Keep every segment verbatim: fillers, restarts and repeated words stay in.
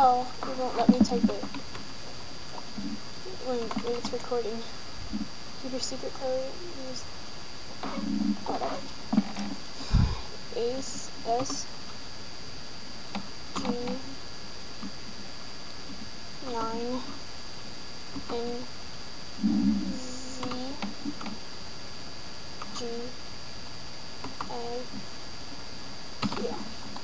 Oh, it won't let me type it when, when it's recording. Keep your secret code. Use whatever. Ace S G nine N Z G A Q.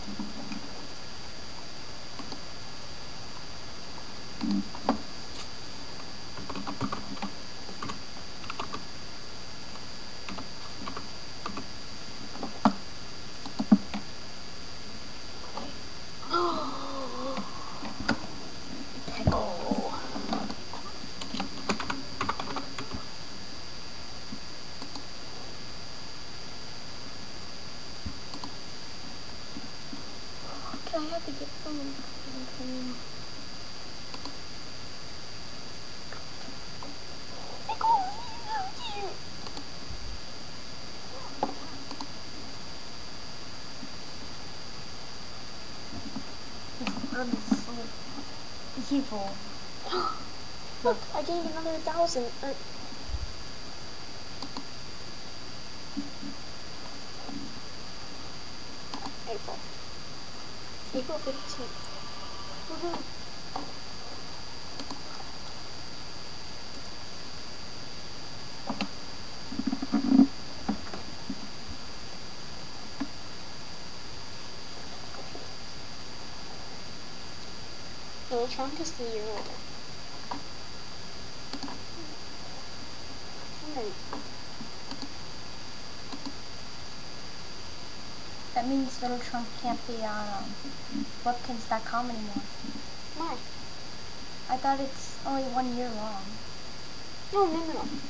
I have to get food. It's evil. Look, I gained another thousand. Or April. April fifteenth. Woohoo. No, Trump is the year older. Alright. That means little Trump can't be on um, webkins dot com anymore. Why? I thought it's only one year long. No, no, no, no.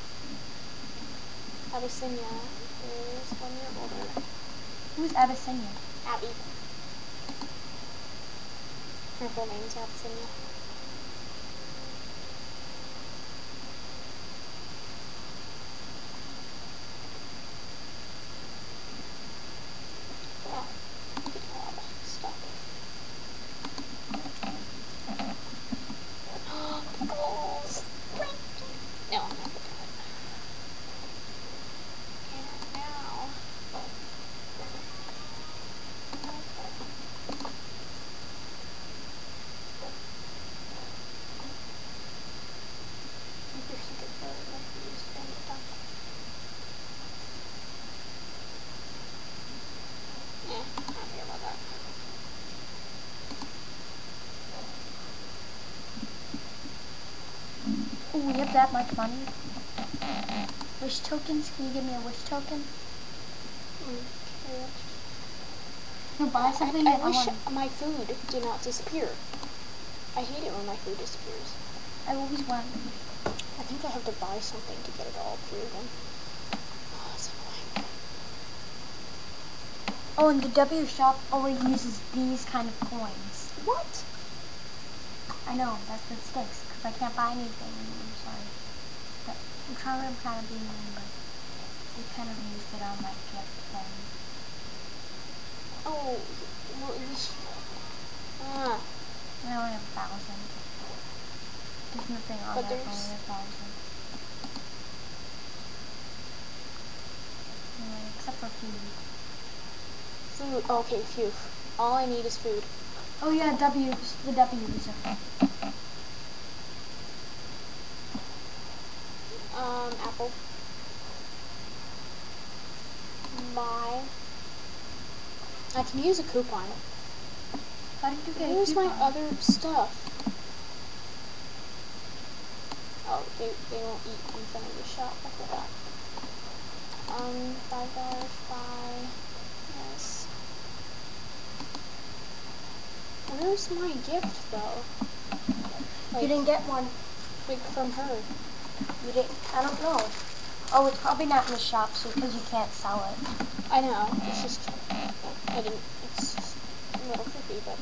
Abyssinia is one year older. Who's Abyssinia? Abby. Her full name is Abyssinia. Oh, look at all that stuff. Pickles! No, I'm not gonna do it. And now... Yeah, I don't care about that. Oh, we have that much money. Wish tokens? Can you give me a wish token? Okay. You buy something I, that I wish want. my food did not disappear. I hate it when my food disappears. I always want. I think I have to buy something to get it all through again. Oh, that's annoying. Oh, and the W shop only uses these kind of coins. What? I know, that's what sticks, because I can't buy anything. I'm sorry. But I'm trying, I'm trying to be mean, but they kind of used it on my gift thing. Oh, well, this... Ah. I only have a thousand. There's nothing on But there there's... for only a thousand. Anyway, except for food. Food. Oh, okay, phew. All I need is food. Oh yeah, W's. The W's are. Um, apple. My... I can use a coupon. How did you get Where's a my coupon? other stuff? Oh, they, they won't eat in front of the shop. I forgot. Um, five dollars, buy. Yes. Where's my gift, though? Like, You didn't get one. like, from her. You didn't. I don't know. Oh, it's probably not in the shop, so because you can't sell it. I know. It's just... I didn't... It's just a little creepy, but...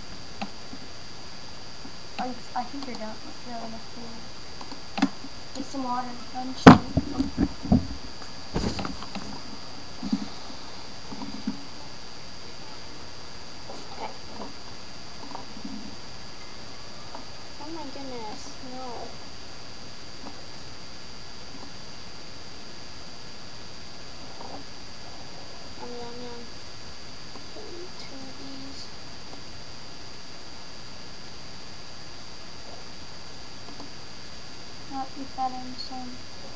I, I think you're done. You're enough food. Get some water. I'm sure. that I understand.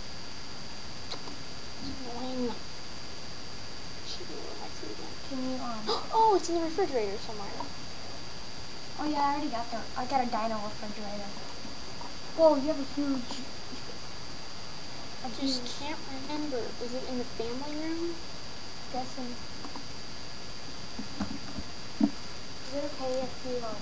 It's annoying. Should be where my food went. Can you, um... Oh, it's in the refrigerator somewhere. Oh yeah, I already got the... I got a dino refrigerator. Whoa, you have a huge... I just can't remember. Is it in the family room? Guessing. Is it okay if you, um...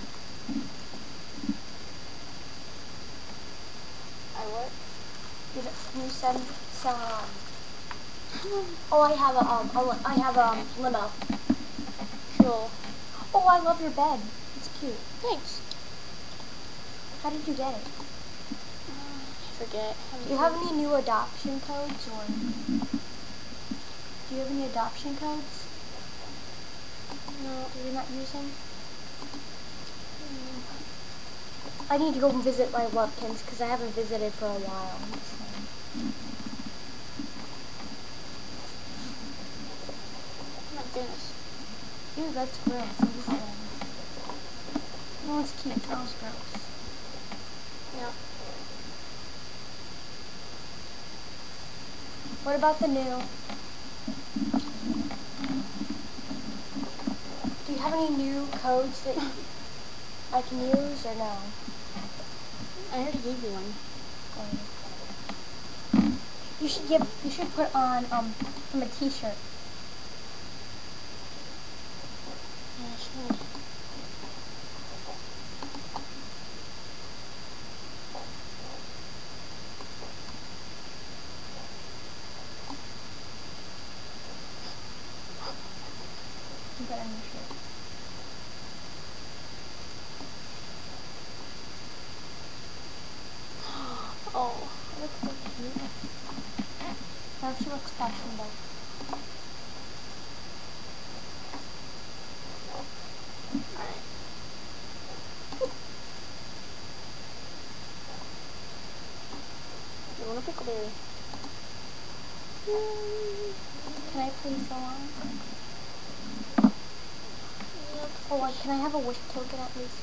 I what? You, can you send some, um... Oh, I have a, um, a, li- I have a um, limo. Sure. Oh, I love your bed. It's cute. Thanks. How did you get it? I forget. Do you have any new adoption codes, or... Do you have any adoption codes? No. That you're not using? Mm. I need to go and visit my Lovekins, because I haven't visited for a while. So. Oh my goodness. Ew, that's gross. I'm just saying. No, it's cute. That was gross. Yeah. What about the new? Do you have any new codes that I can use, or no? I already gave you one. You should give. You should put on um from a T-shirt. Yeah, I should. You got a new shirt. Oh. It looks so cute. Now she looks fashionable. Alright. You want a pickleberry? Can I please go on? Yep. Oh, like, can I have a wish token at least?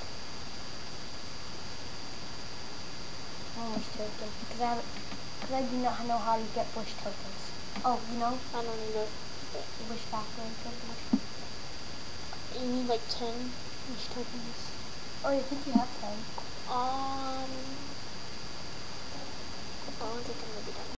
One wish token, because I haven't, because I do not know how to get wish tokens. Oh, you know? I don't need it. The wish factor. Wish. You need like ten wish tokens. Oh, I think you have ten. Um. I don't think I'm gonna be done.